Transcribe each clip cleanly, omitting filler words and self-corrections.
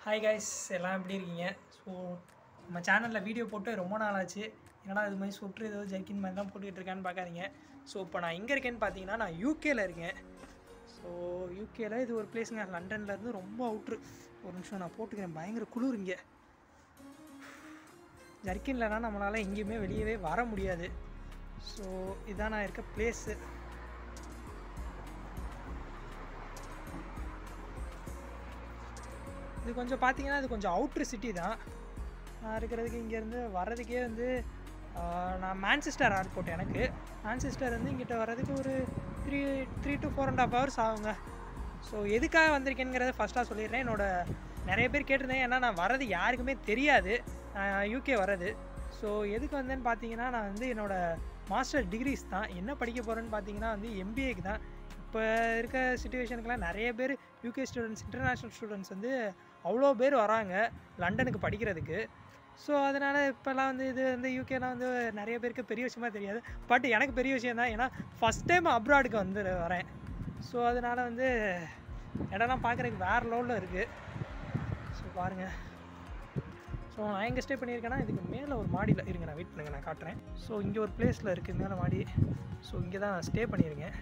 Hi guys, எல்லாம் எப்படி இருக்கீங்க? ஸோ நம்ம சேனலில் வீடியோ போட்டு ரொம்ப நாள் ஆச்சு. ஏன்னா இது மாதிரி சுற்று ஏதோ ஜர்க்கின் மாதிரி தான் போட்டுக்கிட்டு இருக்கான்னு பார்க்காதீங்க. ஸோ இப்போ நான் எங்கே இருக்கேன்னு பார்த்தீங்கன்னா, நான் யூகேல இருக்கேன். ஸோ யூகேல இது ஒரு பிளேஸுங்க. லண்டன்லேருந்து ரொம்ப அவுட்ரு. ஒரு நிமிஷம் நான் போட்டுக்கிறேன், பயங்கர குளிர் இங்கே. ஜர்க்கின்லனா நம்மளால் எங்கேயுமே வெளியவே வர முடியாது. ஸோ இதான் நான் இருக்க பிளேஸு. இது கொஞ்சம் பார்த்தீங்கன்னா இது கொஞ்சம் அவுட்ரு சிட்டி தான். நான் இருக்கிறதுக்கு இங்கேருந்து வர்றதுக்கே வந்து நான் மான்செஸ்டர் ஏர்போர்ட், எனக்கு மான்செஸ்டர் வந்து இங்கிட்ட வர்றதுக்கு ஒரு 3 to 4.5 hours ஆகுங்க. ஸோ எதுக்காக வந்திருக்கேங்கிறத ஃபஸ்ட்டாக சொல்லிடுறேன். நிறைய பேர் கேட்டிருந்தேன், ஏன்னா நான் வர்றது யாருக்குமே தெரியாது, யூகே வர்றது. ஸோ எதுக்கு வந்தேன்னு பார்த்தீங்கன்னா, நான் வந்து என்னோடய மாஸ்டர் டிகிரிஸ் தான். என்ன படிக்க போகிறேன்னு பார்த்தீங்கன்னா வந்து எம்பிஏக்கு தான். இப்போ இருக்க சிச்சுவேஷனுக்கெலாம் நிறைய பேர் யூகே ஸ்டூடெண்ட்ஸ், இன்டர்நேஷ்னல் ஸ்டூடெண்ட்ஸ் வந்து அவ்வளோ பேர் வராங்க லண்டனுக்கு படிக்கிறதுக்கு. ஸோ அதனால் இப்போல்லாம் வந்து இது வந்து யூகேலாம் வந்து நிறைய பேருக்கு பெரிய விஷயமா தெரியாது. பட் எனக்கு பெரிய விஷயம் தான், ஏன்னா ஃபஸ்ட் டைம் அப்ராடுக்கு வந்து வரேன். ஸோ அதனால் வந்து இடம்லாம் பார்க்குறதுக்கு வேறு லெவலில் இருக்குது. ஸோ பாருங்கள். ஸோ நான் எங்கே ஸ்டே பண்ணியிருக்கேன்னா, இதுக்கு மேலே ஒரு மாடியில் இருங்க, நான் வெயிட் பண்ணுங்கள், நான் காட்டுறேன். ஸோ இங்கே ஒரு பிளேஸில் இருக்குது மேலே மாடி. ஸோ இங்கே தான் நான் ஸ்டே பண்ணியிருக்கேன்.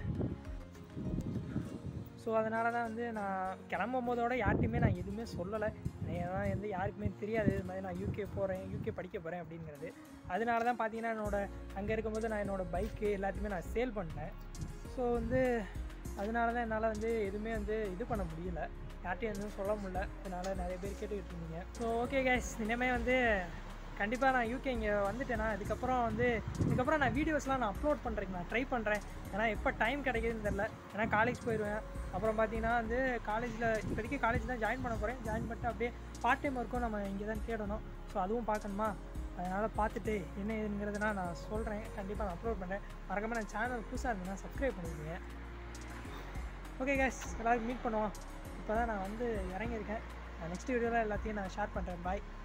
ஸோ அதனால தான் வந்து நான் கிளம்பும் போதோட யார்ட்டையுமே நான் எதுவுமே சொல்லலை. ஏன்னா வந்து யாருக்குமே தெரியாது இது மாதிரி நான் யூகே படிக்க போகிறேன் அப்படிங்கிறது. அதனால தான் பார்த்தீங்கன்னா அங்கே இருக்கும்போது நான் என்னோடய பைக்கு எல்லாத்தையுமே நான் சேல் பண்ணிட்டேன். ஸோ வந்து அதனால தான் என்னால் வந்து எதுவுமே வந்து இது பண்ண முடியல, யார்ட்டையும் எதுவும் சொல்ல முடியல. அதனால் நிறைய பேர் கேட்டுக்கிட்டு இருந்தீங்க. ஸோ ஓகே கைஸ், இனிமேல் வந்து கண்டிப்பாக நான் யூகே இங்கே வந்துட்டேன்னா இதுக்கப்புறம் நான் வீடியோஸ்லாம் நான் அப்லோட் பண்ணுறேன், நான் ட்ரை பண்ணுறேன். ஏன்னா எப்போ டைம் கிடைக்குதுன்னு தெரில. ஏன்னா காலேஜ் போயிடுவேன். அப்புறம் பார்த்தீங்கன்னா வந்து இப்போதைக்கு காலேஜ் தான் ஜாயின் பண்ண போகிறேன். ஜாயின் பண்ணிட்டு அப்படியே பார்ட் டைம் ஒர்க்கும் நம்ம இங்கே தான் தேடணும். ஸோ அதுவும் பார்க்கணுமா, அதனால் பார்த்துட்டு என்ன ஏதுங்கிறதுனா நான் சொல்கிறேன். கண்டிப்பாக நான் அப்லோட் பண்ணுறேன். மறக்காமல் நான் சேனல் புதுசாக இருந்தேன்னா சப்ஸ்கிரைப் பண்ணிடுங்க. ஓகே கேஸ், எல்லாருக்கும் மீட் பண்ணுவோம். இப்போ தான் நான் வந்து இறங்கியிருக்கேன். நெக்ஸ்ட் வீடியோவில் எல்லாத்தையும் நான் ஷேர் பண்ணுறேன். பாய்.